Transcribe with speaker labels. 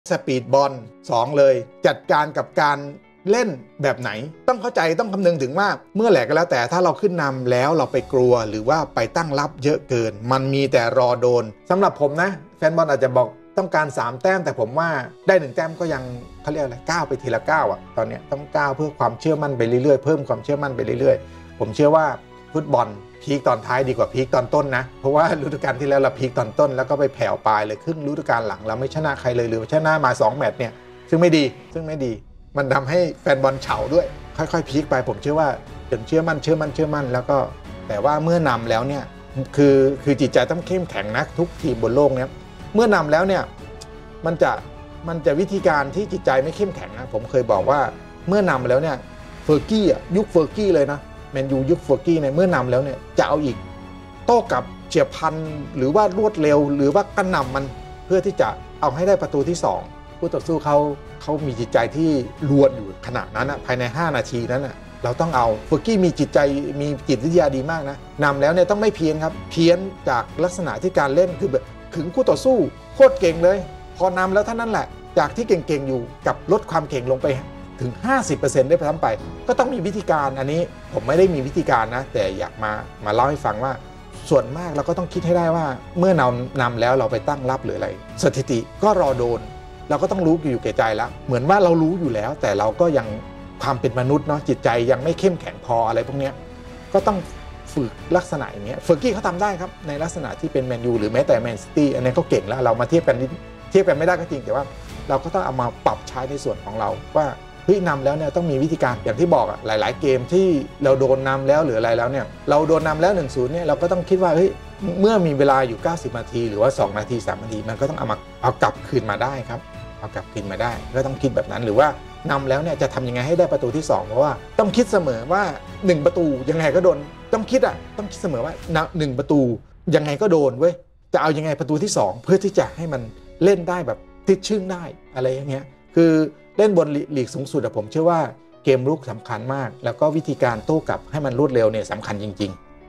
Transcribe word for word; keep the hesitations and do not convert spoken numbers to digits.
Speaker 1: สปีดบอลสองเลยจัดการกับการเล่นแบบไหนต้องเข้าใจต้องคำนึงถึงว่าเมื่อไหร่ก็แล้วแต่ถ้าเราขึ้นนำแล้วเราไปกลัวหรือว่าไปตั้งรับเยอะเกินมันมีแต่รอโดนสำหรับผมนะแฟนบอลอาจจะบอกต้องการสามแต้มแต่ผมว่าได้หนึ่งแต้มก็ยังเขาเรียกอะไรก้าวไปทีละก้าวอ่ะตอนนี้ต้องก้าวเพื่อความเชื่อมั่นไปเรื่อยๆเพิ่มความเชื่อมั่นไปเรื่อยๆผมเชื่อว่าฟุตบอลพีคตอนท้ายดีกว่าพีคตอนต้นนะเพราะว่าฤดูกาลที่แล้วเราพีคตอนต้นแล้วก็ไปแผ่วปลายเลยครึ่งฤดูกาลหลังเราไม่ชนะใครเลยหรือชนะมาสองแมตช์เนี่ยซึ่งไม่ดีซึ่งไม่ดีมันทำให้แฟนบอลเฉาด้วยค่อยๆพีคไปผมเชื่อว่าจนเชื่อมั่นเชื่อมั่นเชื่อมั่นแล้วก็แต่ว่าเมื่อนำแล้วเนี่ยคือคือจิตใจต้องเข้มแข็งนะทุกทีมบนโลกเนี้ยเมื่อนำแล้วเนี่ยมันจะมันจะวิธีการที่จิตใจไม่เข้มแข็งนะผมเคยบอกว่าเมื่อนำแล้วเนี่ยเฟอร์กี้อ่ะยุคเฟอร์กี้เลยนะแมนยูยุคเฟอร์กี้เนี่ยเมื่อนำแล้วเนี่ยจะเอาอีกโต้กลับเฉียบพลันหรือว่ารวดเร็วหรือว่ากระหน่ำมันเพื่อที่จะเอาให้ได้ประตูที่สองผู้ต่อสู้เขาเขามีจิตใจที่รวนอยู่ขนาดนั้นนะภายในห้านาทีนั้นนะเราต้องเอาเฟอร์กี้มีจิตใจมีจิตวิทยาดีมากนะนำแล้วเนี่ยต้องไม่เพี้ยนครับเพี้ยนจากลักษณะที่การเล่นคือแบบขึงคู่ต่อสู้โคตรเก่งเลยพอนำแล้วเท่านั้นแหละจากที่เก่งๆอยู่กับลดความเก่งลงไปถึง ห้าสิบเปอร์เซ็นต์ ได้ทั้งไปก็ต้องมีวิธีการอันนี้ผมไม่ได้มีวิธีการนะแต่อยากมามาเล่าให้ฟังว่าส่วนมากเราก็ต้องคิดให้ได้ว่าเมื่อนำนำแล้วเราไปตั้งรับหรืออะไรสถิติก็รอโดนเราก็ต้องรู้อยู่แก่ใจแล้วเหมือนว่าเรารู้อยู่แล้วแต่เราก็ยังความเป็นมนุษย์เนาะจิตใจยังไม่เข้มแข็งพออะไรพวกนี้ก็ต้องฝึกลักษณะอย่างนี้เฟอร์กี้เขาทำได้ครับในลักษณะที่เป็นแมนยูหรือแม้แต่แมนซิตี้อันนี้เขาเก่งแล้วเรามาเทียบกันเทียบกันไม่ได้ก็จริงแต่ว่าเราก็ต้องเอามาปรับใช้ในส่วนของเราว่าเฮ้ยนำแล้วเนี่ยต้องมีวิธีการอย่างที่บอกอะหลายๆเกมที่เราโดนนำแล้วหรืออะไรแล้วเนี่ยเราโดนนำแล้ว หนึ่งศูนย์ เนี่ยเราก็ต้องคิดว่าเฮ้ยเมื่อมีเวลาอยู่เก้าสิบนาทีหรือว่าสองนาทีสามนาทีมันก็ต้องเอามาเอากลับคืนมาได้ครับเอากลับคืนมาได้ก็ต้องคิดแบบนั้นหรือว่านำแล้วเนี่ยจะทำยังไงให้ได้ประตูที่สองเพราะว่าต้องคิดเสมอว่าหนึ่งประตูยังไงก็โดนต้องคิดอะต้องคิดเสมอว่าหนึ่งประตูยังไงก็โดนเว้ยจะเอายังไงประตูที่สองเพื่อที่จะให้มันเล่นได้แบบติดชึ่งได้อะไรอย่างเงี้ยคือเล่นบนลีกสูงสุดผมเชื่อว่าเกมรุกสำคัญมากแล้วก็วิธีการโต้กลับให้มันรวดเร็วเนี่ยสำคัญจริงๆ